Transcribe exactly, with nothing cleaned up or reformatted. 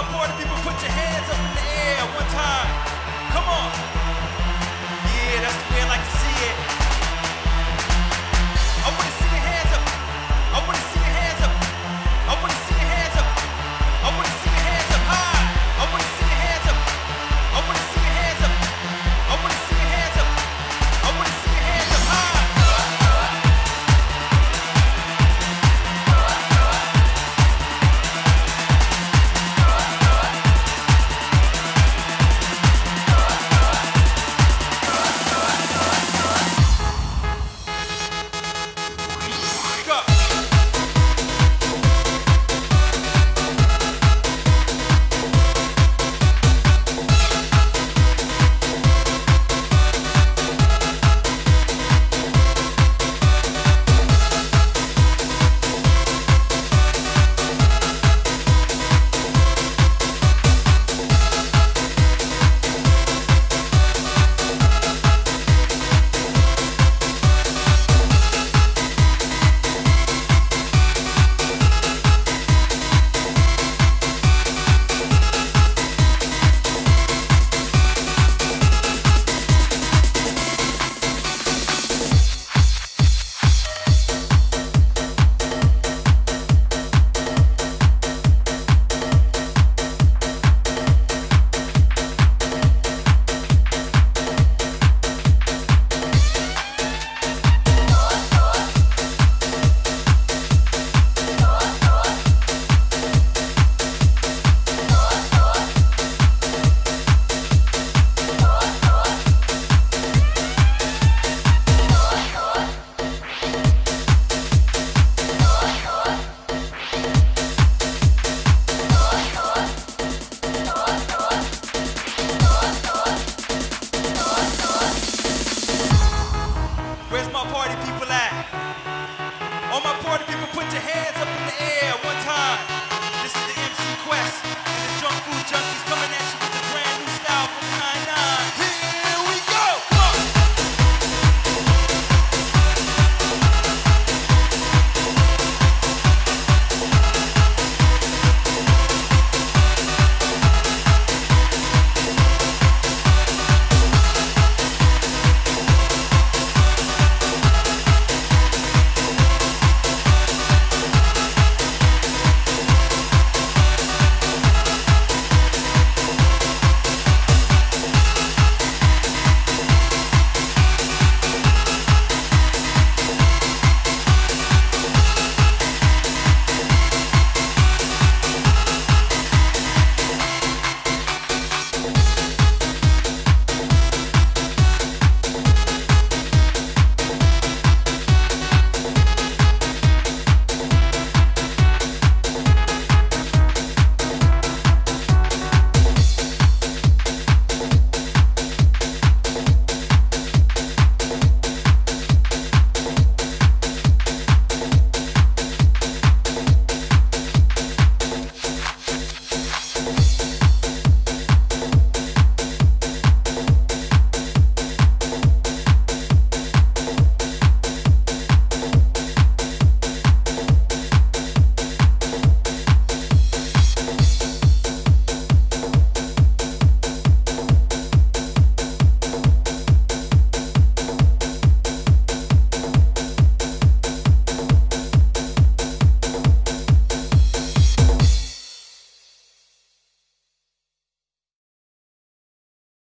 party people, put your hands up in the air one time. Come on. Yeah, that's the way I like to see it. I want to see your hands up. I want to see your hands up. I want to see your hands up. I want to see your hands up high. I want to see your hands up. I want to see your hands up. I want to see your hands up. I want to see your hands up high. Where's my party people at? All my party people, put your hands up in the air one time. This is the M C Quest and the Junk Food Junkie.